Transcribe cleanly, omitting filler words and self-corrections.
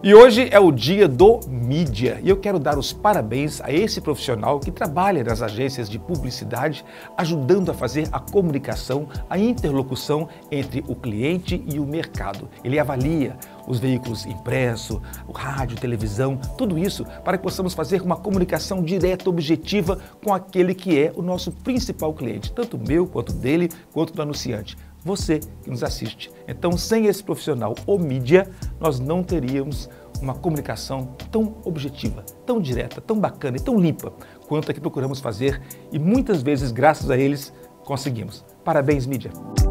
E hoje é o dia do mídia e eu quero dar os parabéns a esse profissional que trabalha nas agências de publicidade, ajudando a fazer a comunicação, a interlocução entre o cliente e o mercado. Ele avalia os veículos impresso, o rádio, televisão, tudo isso para que possamos fazer uma comunicação direta, objetiva com aquele que é o nosso principal cliente, tanto meu, quanto dele, quanto do anunciante. Você que nos assiste. Então, sem esse profissional ou mídia, nós não teríamos uma comunicação tão objetiva, tão direta, tão bacana e tão limpa quanto a que procuramos fazer e muitas vezes, graças a eles, conseguimos. Parabéns, mídia!